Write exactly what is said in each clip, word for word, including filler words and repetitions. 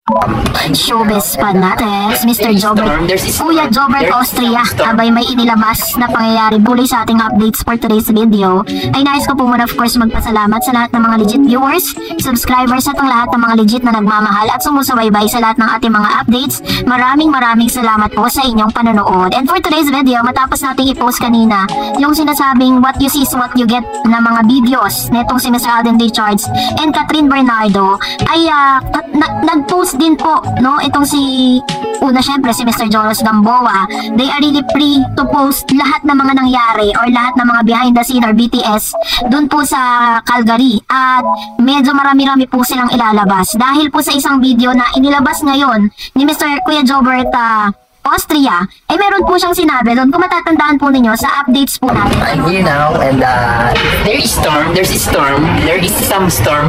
Showbiz fanatics, Mister Jobert, Kuya Jobert Austria, abay may inilabas na pangyayari muli sa ating updates for today's video. Ay nais ko po muna of course magpasalamat sa lahat ng mga legit viewers, subscribers at ang lahat ng mga legit na nagmamahal at sumusubaybay sa lahat ng ating mga updates. Maraming maraming salamat po sa inyong panonood. And for today's video, matapos nating i-post kanina yung sinasabing what you see is what you get na mga videos netong si Mister Alden Richards and Catherine Bernardo, ay uh, nag-post din po, no, itong si una syempre si Mister Joros Gamboa. They are really free to post lahat ng mga nangyari or lahat ng mga behind the scene or B T S dun po sa Calgary, at medyo marami-rami po silang ilalabas dahil po sa isang video na inilabas ngayon ni Mister Kuya Jobert uh, Austria, eh meron po siyang sinabi doon, kung matatandaan po ninyo sa updates po natin. I'm here now and uh, there is storm, there's a storm, there is some storm.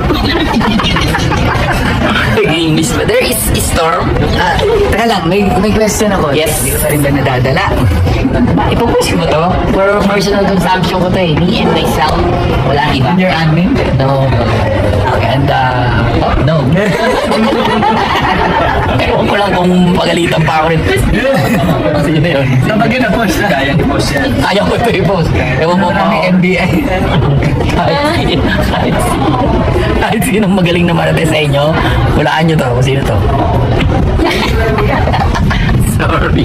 English ba? There is a storm. Uh, Teka lang, may, may question ako. Yes. Hindi ko pa rin ba nadadala? Ipopost ko to for personal consumption ko to eh. Me and myself. Wala iba. Your admin? No. And uh, oh, no. Ewan ko lang kung pagalitan pa ako rin. Sino yun? Kapag yun na-post, kaya i-post yan. Ayaw ko ito i-post. Ewan mo Marami pa N B A. kahit sino, kahit sino, kahit sinong magaling na marating sa inyo, hulaan nyo to kung sino to. Sorry.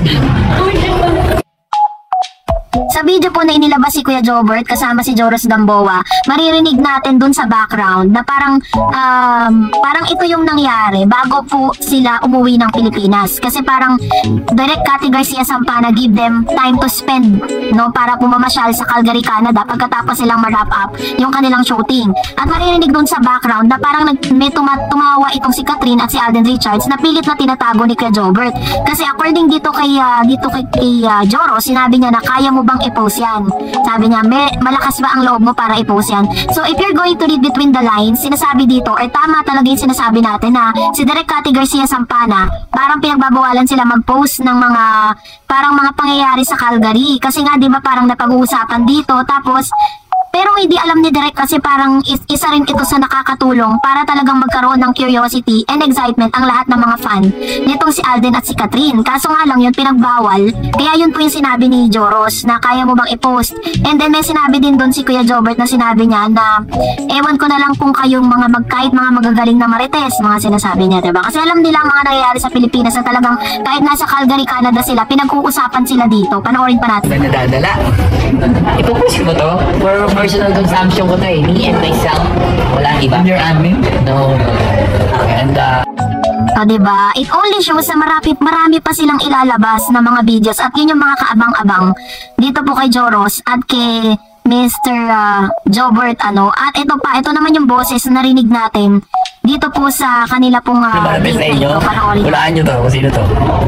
Sa video po na inilabas si Kuya Jobert kasama si Joros Gamboa, maririnig natin dun sa background na parang um, parang ito yung nangyari bago po sila umuwi ng Pilipinas. Kasi parang direct Cathy Garcia Sampana give them time to spend, no, para pumamasyal sa Calgary, Canada pagkatapos silang ma-wrap up yung kanilang shooting. At maririnig dun sa background na parang nag, may tuma tumawa itong si Catherine at si Alden Richards na pilit na tinatago ni Kuya Jobert. Kasi according dito kay, uh, dito kay, kay uh, Joros, sinabi niya na kaya mo bang i-post yan? Sabi niya, may malakas ba ang loob mo para i-post yan? So if you're going to read between the lines, sinasabi dito, or tama talaga yung sinasabi natin na si Direk Cathy Garcia Sampana, parang pinagbabawalan sila mag-post ng mga parang mga pangyayari sa Calgary. Kasi nga di ba parang napag-uusapan dito, tapos pero hindi alam ni Direk kasi parang is isa rin ito sa nakakatulong para talagang magkaroon ng curiosity and excitement ang lahat ng mga fan nitong si Alden at si Catherine. Kaso nga lang yun pinagbawal, kaya yun po yung sinabi ni Joros na kaya mo bang i-post. And then may sinabi din doon si Kuya Jobert na sinabi niya na ewan ko na lang kung kayong mga mag, kahit mga magagaling na marites, mga sinasabi niya, diba? Kasi alam nila ang mga nangyayari sa Pilipinas na talagang kahit nasa Calgary, Canada sila, pinag-uusapan sila dito. Panoorin pa natin. Ba nadadala? Ipopost ko to for personal consumption ko to eh. Me and myself. Wala iba. Your admin? No. And uh, O diba? It only shows na marami, marami pa silang ilalabas na mga videos at yun yung mga kaabang-abang dito po kay Joros at kay Mister Uh, Jobert ano. At ito pa, ito naman yung boses na narinig natin dito po sa kanila pong uh, marating sa inyo, hulaan nyo to kung sino to.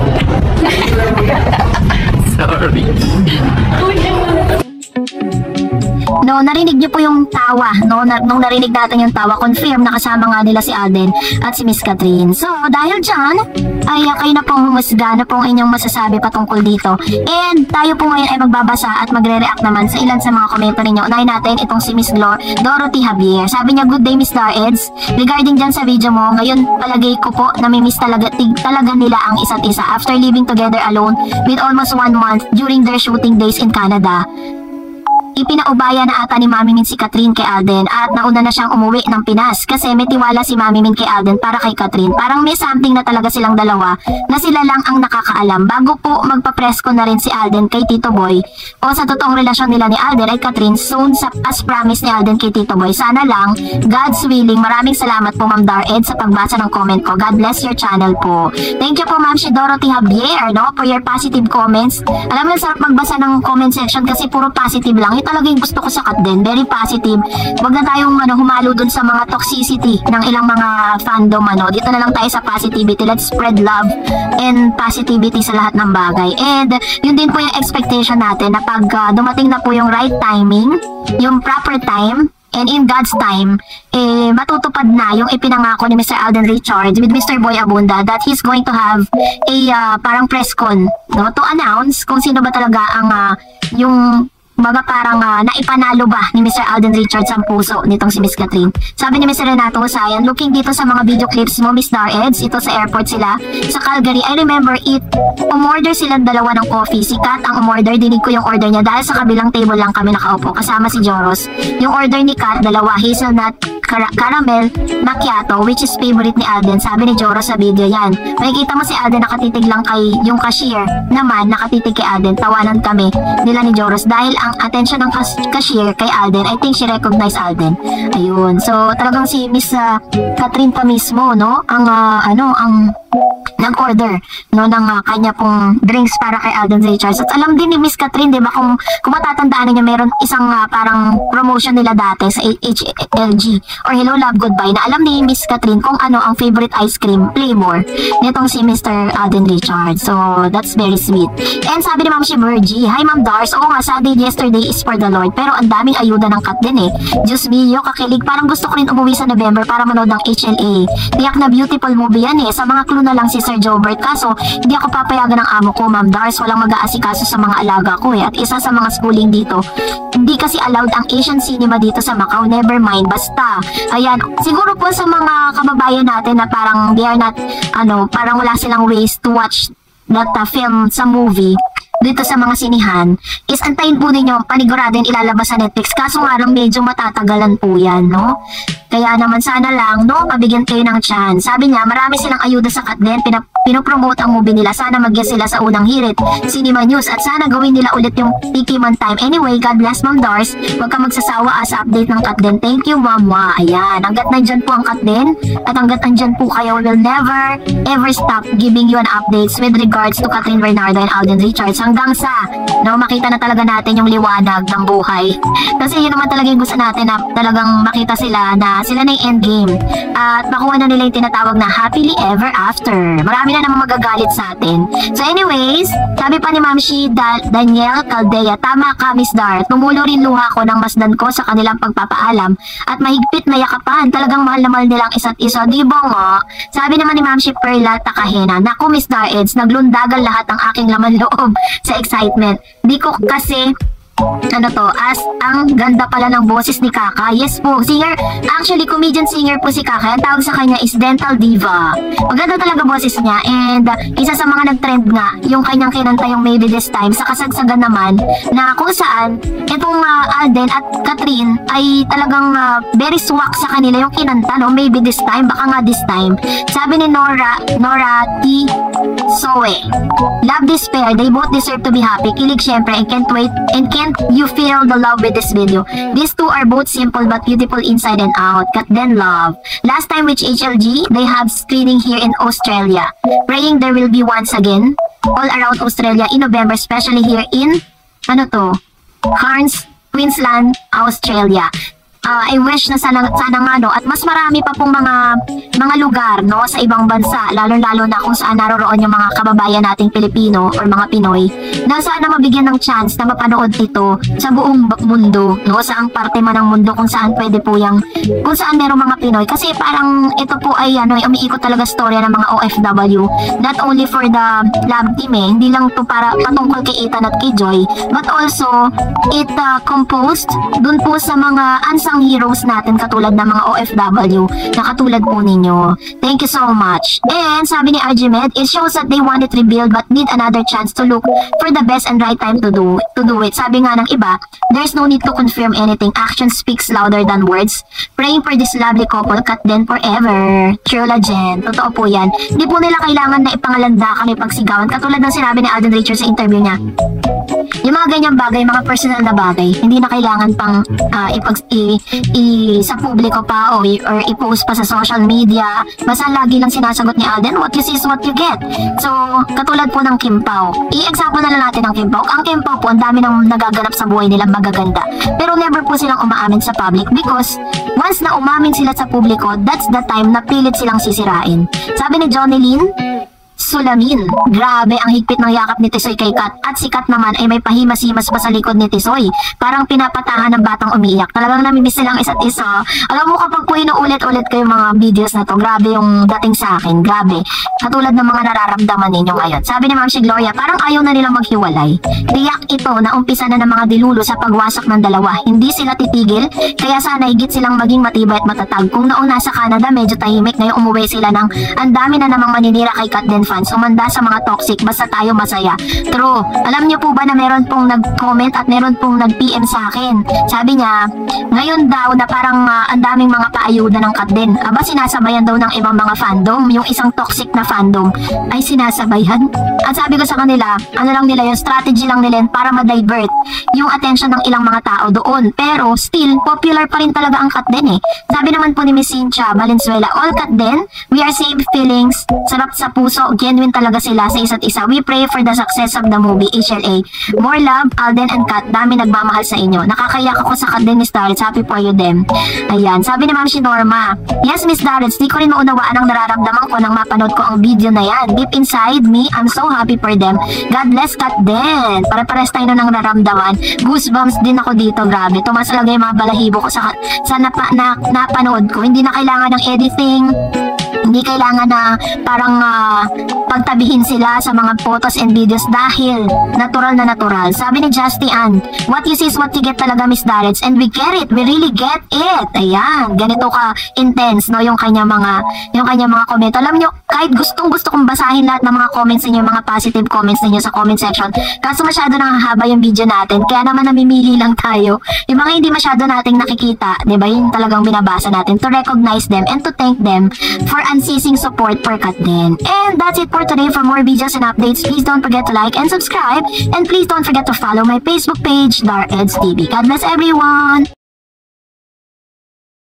Sorry. No, narinig niyo po yung tawa, no? Na, nung narinig natin yung tawa, confirm na kasama nga nila si Alden at si Miss Catherine. So, dahil dyan, ay uh, kayo na pong humusga na pong inyong masasabi patungkol dito. And tayo po ngayon ay magbabasa at magre-react naman sa ilan sa mga komento ninyo. Unahin natin itong si Miss Glor Dorothy Javier. Sabi niya, good day Miss Dareds. Regarding dyan sa video mo, ngayon palagay ko po namimiss talaga, tig, talaga nila ang isa't isa after living together alone with almost one month during their shooting days in Canada. Ipinaubaya na ata ni Mami Min si Catherine kay Alden at nauna na siyang umuwi ng Pinas kasi may tiwala si Mami Min kay Alden para kay Catherine. Parang may something na talaga silang dalawa na sila lang ang nakakaalam bago po magpa-presko na rin si Alden kay Tito Boy o sa totoong relasyon nila ni Alden at Catherine soon sa, as promise ni Alden kay Tito Boy. Sana lang, God's willing. Maraming salamat po Ma'am Dared sa pagbasa ng comment ko. God bless your channel po. Thank you po Ma'am si Dorothy Javier, no, for your positive comments. Alam mo, sarap magbasa ng comment section kasi puro positive lang. Talaga yung gusto ko sa Kat din, very positive. Huwag na tayong ano, humalo dun sa mga toxicity ng ilang mga fandom ano. Dito na lang tayo sa positivity. Let's spread love and positivity sa lahat ng bagay. And yun din po yung expectation natin na pag uh, dumating na po yung right timing, yung proper time, and in God's time, eh, matutupad na yung ipinangako ni Mister Alden Richards with Mister Boy Abunda that he's going to have a uh, parang press con, no, to announce kung sino ba talaga ang uh, yung Baga parang uh, naipanalo ba ni Mister Alden Richards ang puso nitong si Miss Catherine. Sabi ni Mister Renato Husayan, looking dito sa mga video clips mo, Miss Dareds, ito sa airport sila, sa Calgary, I remember it, umorder silang dalawa ng coffee. Si Kat ang umorder, dinig ko yung order niya dahil sa kabilang table lang kami nakaupo, kasama si Joros. Yung order ni Kat, dalawa, hazelnut, car caramel, macchiato, which is favorite ni Alden. Sabi ni Joros sa video yan. Makikita mo si Alden nakatitig lang kay yung cashier, naman nakatitig kay Alden. Tawanan kami nila ni Joros dahil ang attention ng cashier kay Alden, I think she recognized Alden. Ayun. So, talagang si Miss uh, Catherine pa mismo, no? Ang, uh, ano, ang nag-order, no, ng uh, kanya pong drinks para kay Alden Richards. At alam din ni Miss Catherine, di ba, kung, kung matatandaan niyo, meron isang uh, parang promotion nila dati sa H L G or Hello Love Goodbye, na alam ni Miss Catherine kung ano ang favorite ice cream flavor nitong si Mister Alden Richards. So, that's very sweet. And sabi ni Ma'am Shibergy, hi Ma'am Dars, oo nga, Sunday yesterday is for the Lord, pero ang daming ayuda ng cut din eh. Diyos mio, kakilig, parang gusto ko rin umuwi sa November para manood ng H L A. Tiyak na beautiful movie yan eh. Sa mga clue na lang si Sir Jobert, kaso hindi ako papayagan ng amo ko, Ma'am Dars, walang mag-aasikaso sa mga alaga ko eh. At isa sa mga schooling dito, hindi kasi allowed ang Asian cinema dito sa Macau, never mind, basta. Ayan, siguro po sa mga kababayan natin na parang they are not, ano, parang wala silang ways to watch that uh, film sa movie dito sa mga sinihan, is antayin po ninyo, paniguradin ilalabas sa Netflix, kaso nga lang medyo matatagalan po yan, no? Kaya naman sana lang, no, mabigyan kayo ng chance. Sabi niya, marami silang ayuda sa cut din, pinap pinopromote ang movie nila, sana mag-guest sila sa unang hirit, Cinema News, at sana gawin nila ulit yung Tikiman Time. Anyway, God bless Ma'am Dars, huwag ka magsasawa sa update ng cut din. Thank you, Ma'am Wa. Ayan, hanggat nandyan po ang cut din, at hanggat nandyan po kayo, will never ever stop giving you an updates with regards to Catherine Bernardo and Alden Richards, hanggang sa, no, makita na talaga natin yung liwanag ng buhay. Kasi yun naman talaga yung gusto natin, na talagang makita sila na sila na yung endgame, at makuha na nila yung tinatawag na happily ever after. Marami na naman magagalit sa atin. So anyways, sabi pa ni Ma'am Shi da Daniel Caldea, tama ka Miss Dar, tumulo rin luha ko ng masdan ko sa kanilang pagpapaalam at mahigpit na yakapan. Talagang mahal na mahal nilang isa't isa, di ba nga? Sabi naman ni Ma'am Shi Perla Takahena, naku Miss Dar Eds, naglundagan lahat ang aking laman loob sa excitement. Di ko kasi ano to, as ang ganda pala ng boses ni Kaka. Yes po, singer, actually comedian singer po si Kaka. Ang tawag sa kanya is Dental Diva. Maganda talaga boses niya, and uh, isa sa mga nag-trend nga yung kanyang kinanta yung Maybe This Time, sa kasagsagan naman na kung saan itong uh, Alden at Catherine ay talagang uh, very swak sa kanila yung kinanta, no? Maybe This Time, baka nga this time. Sabi ni Nora Nora T. Soe, love this pair, they both deserve to be happy. Kilig syempre, and can't wait and can't you feel the love with this video. These two are both simple but beautiful inside and out. Cut then love. Last time with H L G, they have screening here in Australia. Praying there will be once again all around Australia in November, especially here in ano to, Cairns, Queensland, Australia. Uh, I wish na sana, sana nga, no, at mas marami pa pong mga mga lugar, no, sa ibang bansa, lalo-lalo na kung saan naroroon yung mga kababayan nating Pilipino or mga Pinoy, na sana mabigyan ng chance na mapanood ito sa buong mundo, no, saang parte man ng mundo kung saan pwede po yung, kung saan merong mga Pinoy. Kasi parang ito po ay ano, umiikot talaga storya ng mga O F W, not only for the lab team eh, hindi lang to para patungkol kay Ethan at kay Joy, but also it uh, composed dun po sa mga unsung heroes natin katulad ng mga O F W na katulad po ninyo. Thank you so much. And sabi ni R G Med, it shows that they want it rebuild but need another chance to look for the best and right time to do to do it. Sabi nga ng iba, there's no need to confirm anything. Action speaks louder than words. Praying for this lovely couple, cut then forever. Chula Jen. Totoo po yan. Hindi po nila kailangan na ipangalandakan yung pagsigawan. Katulad ng sinabi ni Alden Richards sa interview niya. Yung mga ganyang bagay, mga personal na bagay, hindi na kailangan pang uh, ipag, i, i, sa publiko pa o i, or i-post pa sa social media. Basta lagi lang sinasagot ni Alden, what you see is what you get. So, katulad po ng Kim Pao. I-example na lang natin ng Kim Pao. Ang Kim Pao po, ang dami nang nagaganap sa buhay nila magaganda. Pero never po silang umaamin sa public because once na umamin sila sa publiko, that's the time na pilit silang sisirain. Sabi ni Johnny Lynn, sulamin. Grabe ang higpit ng yakap ni Tisoy kay Kat, at si Kat naman ay may pahimas-himas pa sa likod ni Tisoy. Parang pinapatahan ng batang umiiyak. Talagang namimiss silang isa't isa. Alam mo, kapag po inuulit-ulit ko yung mga videos na to, grabe yung dating sa akin. Grabe. Katulad ng mga nararamdaman ninyo ngayon. Sabi ni Ma'am si Gloria, parang ayaw na nilang maghiwalay. Tiyak ito na umpisa na ng mga dilulo sa pagwasak ng dalawa. Hindi sila titigil, kaya sana higit silang maging matibay at matatag. Kung noong nasa Canada, medyo tahimik, ngayon umuwi sila ng ang dami na namang maninira kay Kat Den fans. Umanda sa mga toxic, basta tayo masaya. True. Alam niyo po ba na meron pong nag-comment at meron pong nag-P M sa akin? Sabi niya, ngayon daw na parang uh, ang daming mga paayuda ng Kat Den. Aba, sinasabayan daw ng ibang mga fandom. Yung isang toxic na fandom ay sinasabayan. At sabi ko sa kanila, ano lang nila yung strategy lang nila para ma-divert yung attention ng ilang mga tao doon. Pero still, popular pa rin talaga ang Kat Den eh. Sabi naman po ni Miss Cynthia Valenzuela, all Kat Den, we are same feelings, sarap sa puso, genuine talaga sila sa isa't isa. We pray for the success of the movie, H L A. More love, Alden and Kat, dami nagmamahal sa inyo. Nakakayak ako sa Kat Den, Miss Darrets, happy for you them. Ayan, sabi ni Ma'am si Norma, yes Miss Darrets, di ko rin maunawaan ang nararamdaman ko nang mapanood ko ang video na yan. Deep inside me, I'm so happy for them. God bless Kat Den. Para-pares tayo na ng nararamdaman. Goosebumps din ako dito, grabe. Tumas talaga yung mga balahibo ko sa, sa napa, na, napanood ko. Hindi na kailangan ng editing. Hindi kailangan na parang uh, pagtabihin sila sa mga photos and videos dahil natural na natural. Sabi ni Justy Ann, what you see is what you get talaga Miss Darrets, and we get it, we really get it. Ayan, ganito ka intense no yung kanya mga yung kanya mga comment. Alam nyo, kahit gustong gusto kong basahin lahat ng mga comments ninyo, mga positive comments ninyo sa comment section, kaso masyado nang haba yung video natin, kaya naman namimili lang tayo. Yung mga hindi masyado nating nakikita, di ba, yun talagang binabasa natin to recognize them and to thank them for unceasing support for Kat Den. And that's it for today. For more videos and updates, please don't forget to like and subscribe, and please don't forget to follow my Facebook page, Darrets T V. God bless everyone!